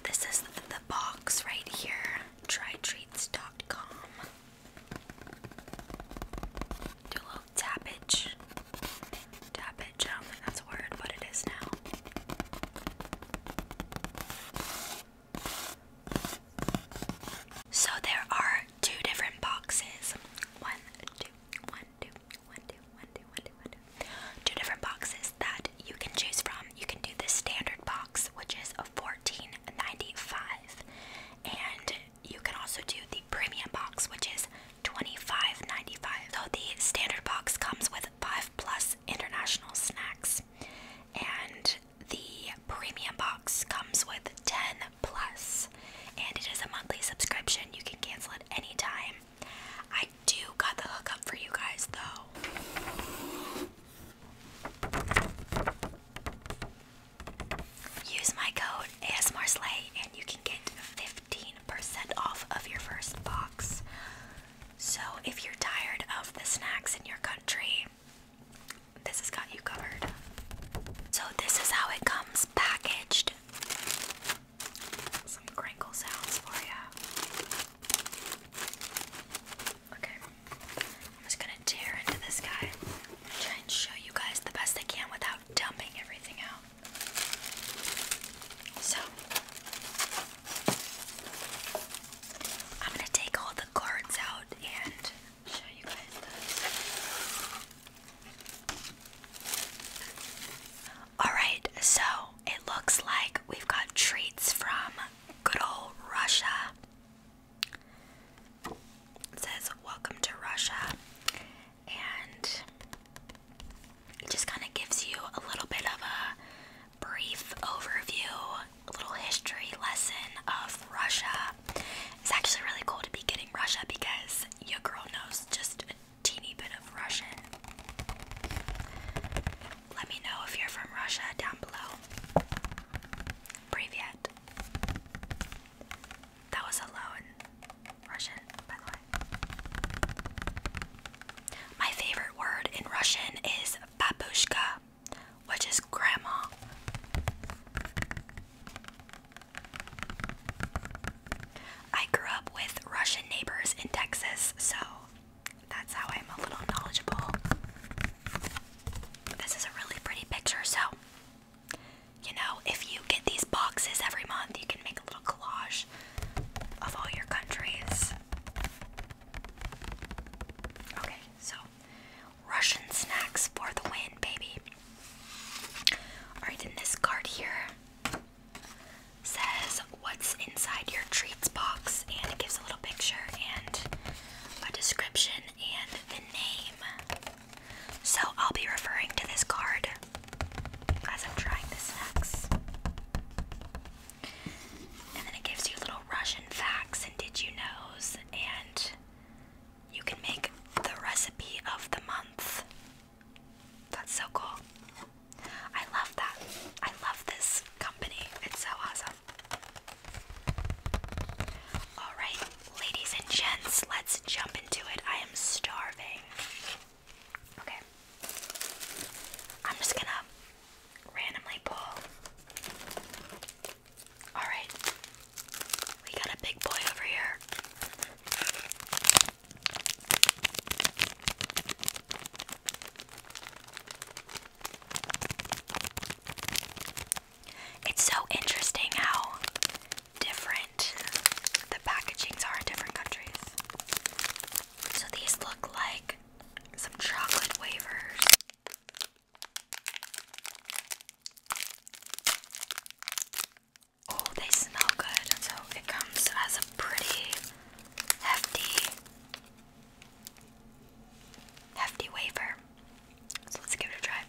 this is the box right here, trytreats.com. Do a little tappage. Tappage, I don't think that's a word, but it is now. So there are two different boxes. Two different boxes that you can choose from. You can do the standard box, which is a $14.95, and you can also do the premium box, which is $25.95. So the standard box comes with 5+ international snacks, and the premium box comes with 10+, and it is a monthly subscription. You can cancel at any time. I do got the hookup for you guys though. Use my code ASMRSLAY and you can get 15% off of your first box. So if you're tired of the snacks in your country, this has got you covered. So this is how it comes packaged. Some crinkle sounds for you. Okay, I'm just gonna tear into this guy. Try and show you guys the best I can without dumping everything out. So I'm gonna take all the cards out and show you guys this. Alright, so it looks like we've got treats from good old Russia. It says, "Welcome to Russia," and it just kind of gives you a little bit of a brief overview, a little history lesson of Russia. It's actually really cool to be getting Russia because your girl knows just a teeny bit of Russian. Let me know if you're from Russia down below. Privyet. That was hello in Russian, by the way. My favorite word in Russian is babushka, which is grandma. I grew up with Russian neighbors in Texas, so that's how I'm a little knowledgeable. This is a really pretty picture, so you know, if you get these boxes every month, you can make a little collage of all your countries. Okay, so Russian snacks for the win, baby. Alright, in this card here says what's inside your treats box, and it gives a little picture and a description and the name. So I'll be referring to this card as I'm trying the snacks. And then it gives you little Russian facts and did you knows, and you can make the recipe of the month. That's so cool. I love that. I love this company. It's so awesome. Alright, ladies and gents, let's jump into it. I am starving. Okay. I'm just gonna randomly pull. Alright. We got a big boy over here. It's so interesting how different the packagings are in different countries. So these look like some chocolate wafers. Oh, they smell good. So it comes as a pretty hefty wafer. So let's give it a try.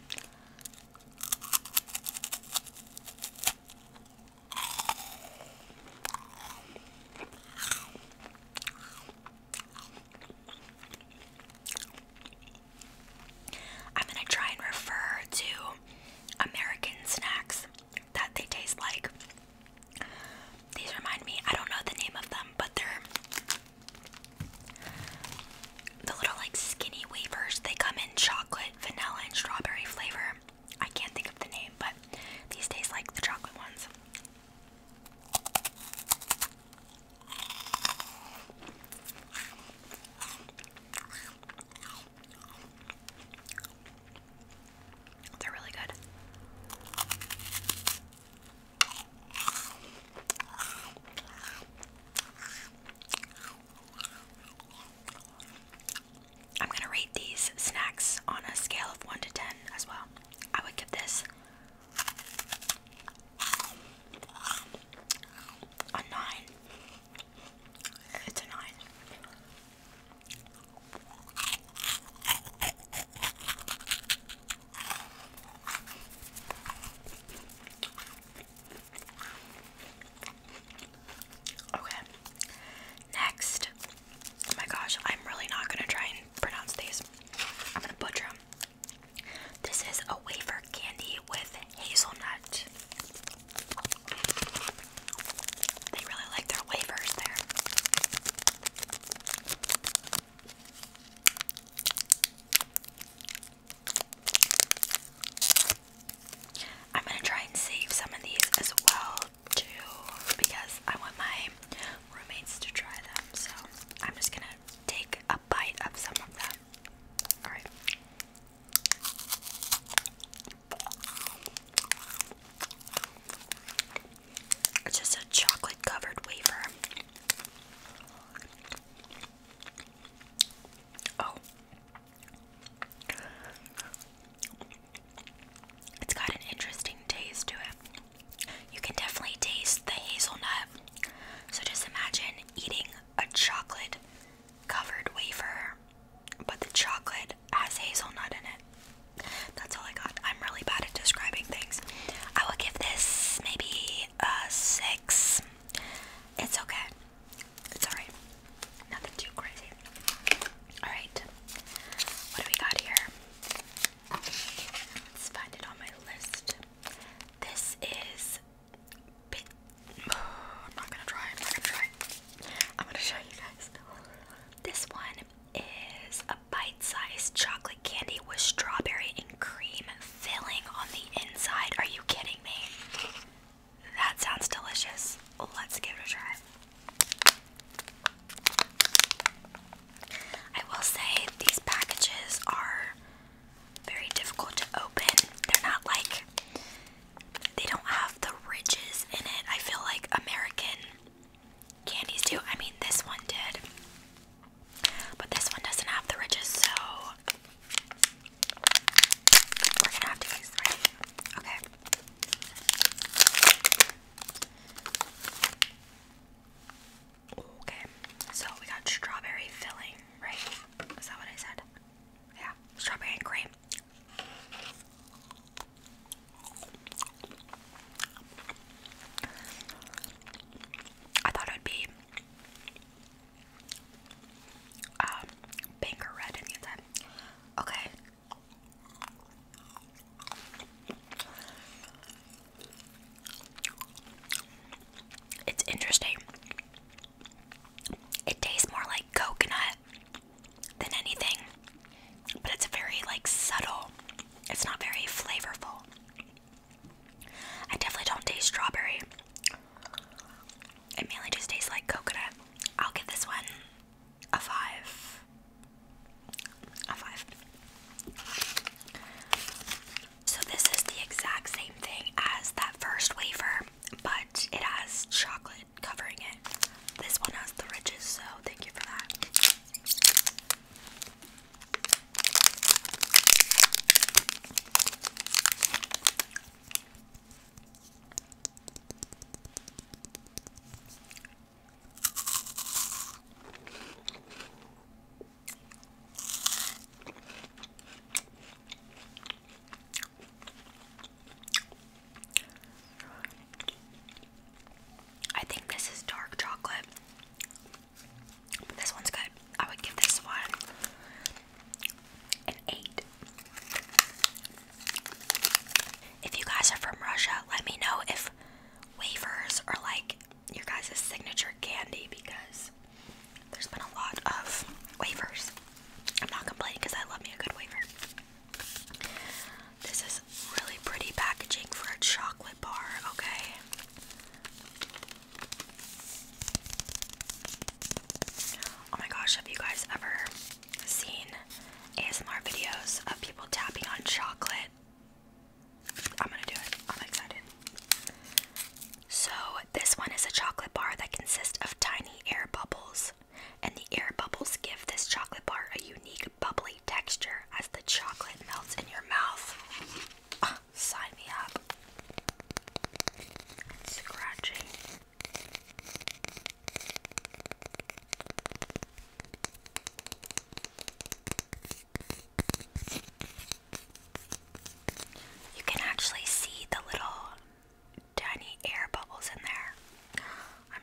I'm gonna try and refer to American snacks that they taste like. These remind me, I don't know the name of them, but they're the little like skinny wafers. They come in chocolate, vanilla, and strawberry flavor. I can't think of the name, but these taste like the chocolate ones.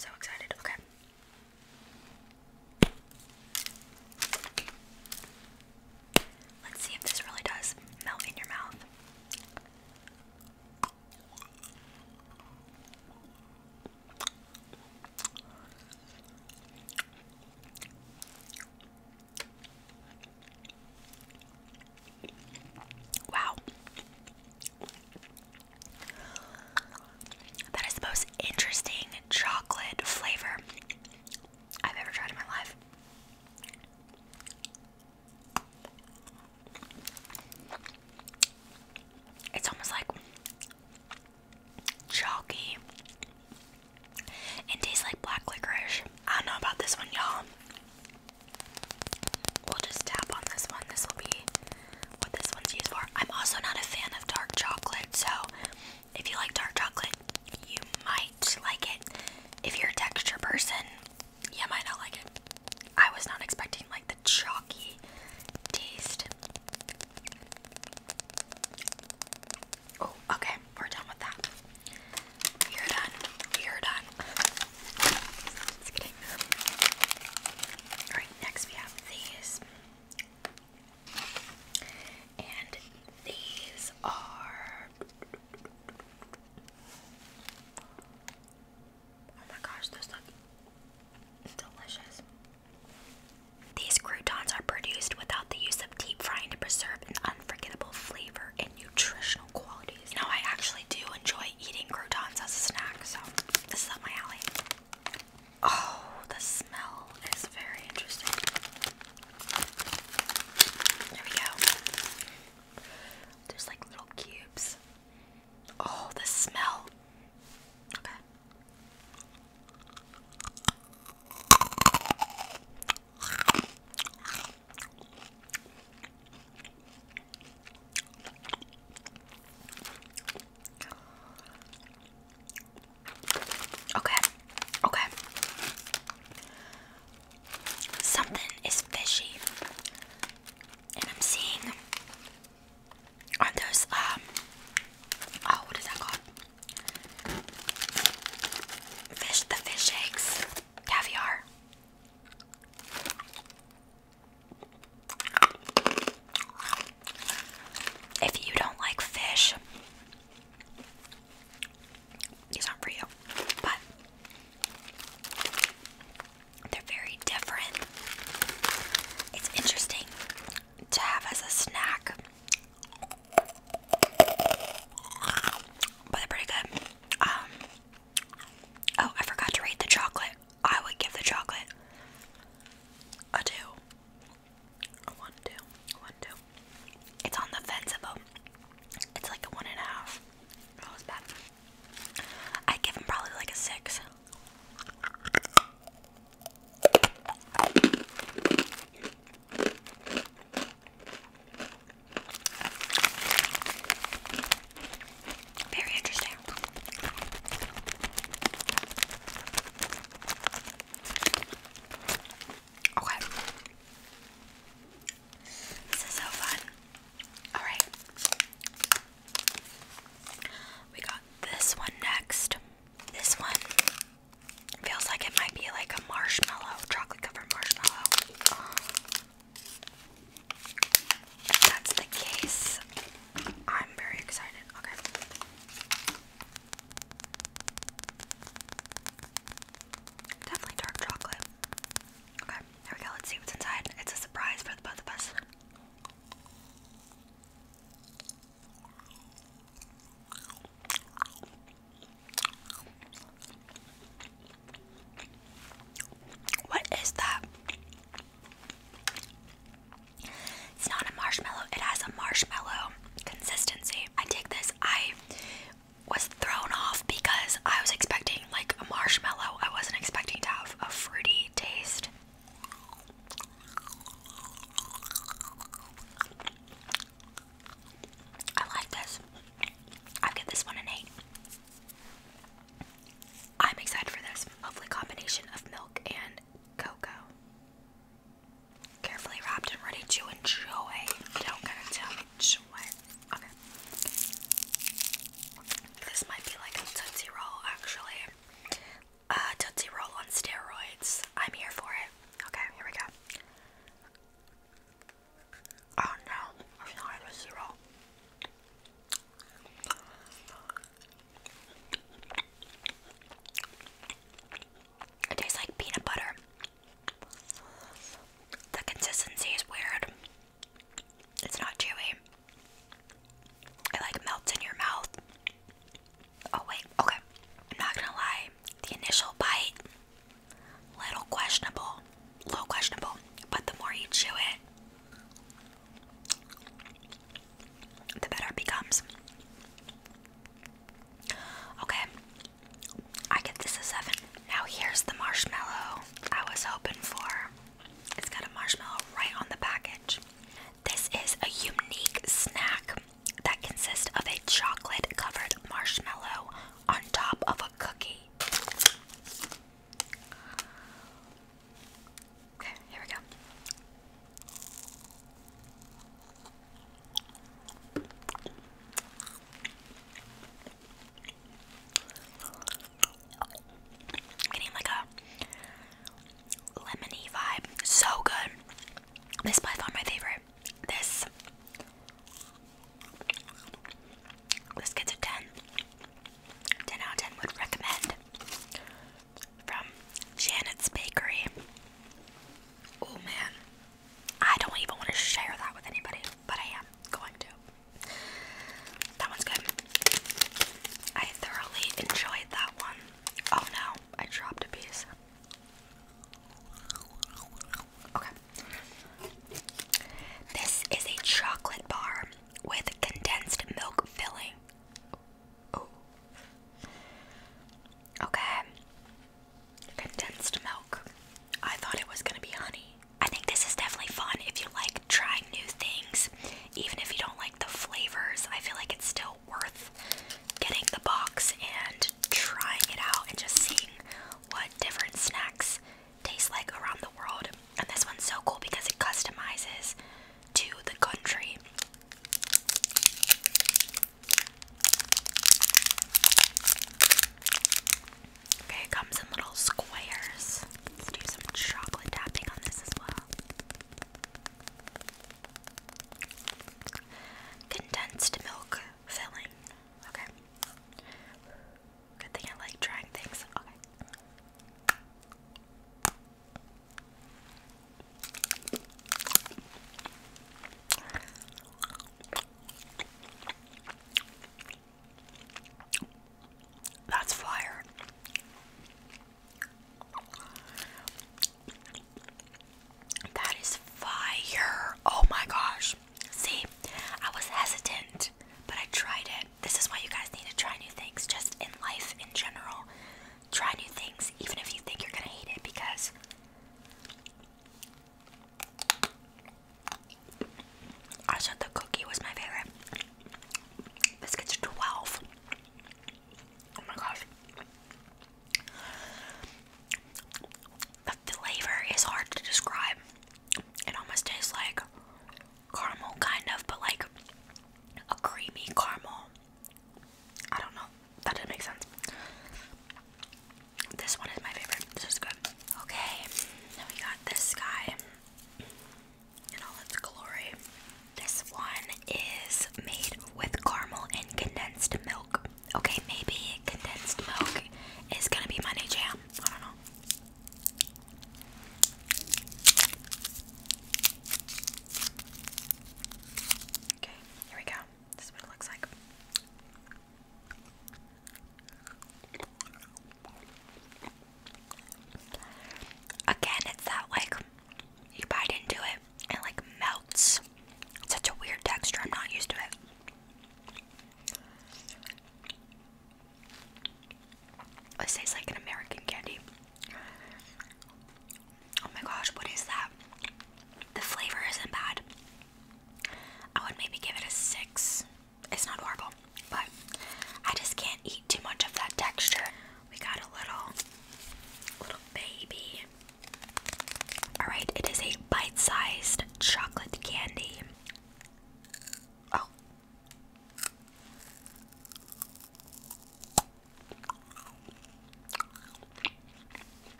so excited. Okay. Let's see if this really does melt in your mouth. Wow. That is the most interesting chocolate flavor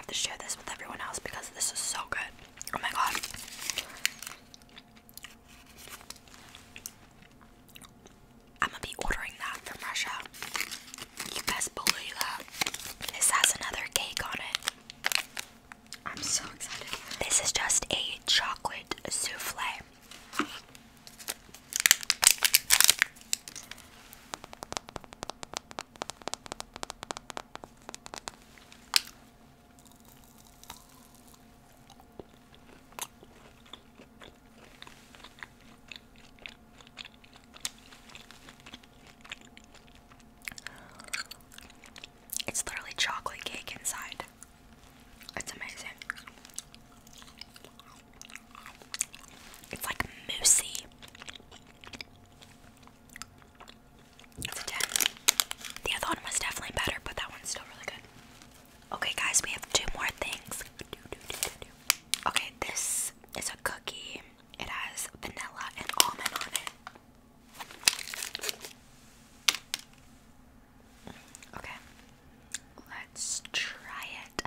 to share this with everyone else because this is so good. Oh my god. I'm gonna be ordering that from Russia. You best believe that. This has another cake on it. I'm so excited. This is just a chocolate souffle. It's literally chocolate cake inside. It's amazing. It's like moussey. It's a 10. The other one was definitely better, but that one's still really good. Okay, guys, we have two more things. Okay, this is a cookie. It has vanilla and almond on it. Okay, let's try it.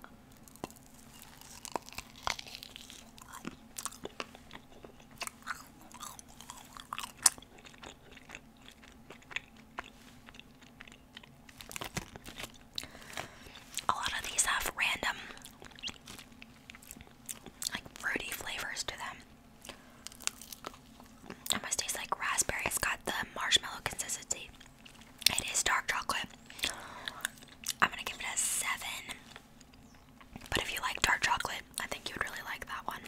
A lot of these have random, like, fruity flavors to them. It almost tastes like raspberry. It's got the marshmallow consistency. It is dark chocolate. I'm gonna give it a 7. But if you like dark chocolate, I think you would really like that one.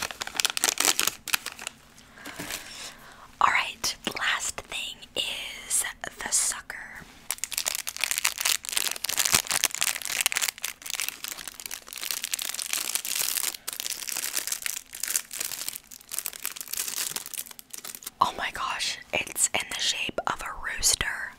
Alright, last thing is the sucker. Oh my gosh, it's in the shape of a rooster.